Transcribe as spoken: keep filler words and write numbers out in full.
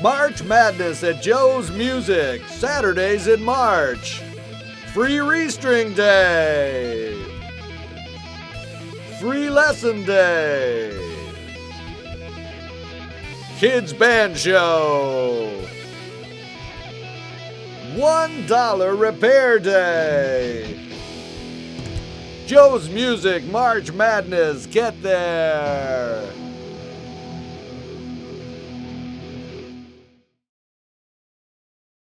March Madness at Joe's Music, Saturdays in March. Free Restring Day. Free Lesson Day. Kids Band Show. one dollar Repair Day. Joe's Music March Madness. Get there.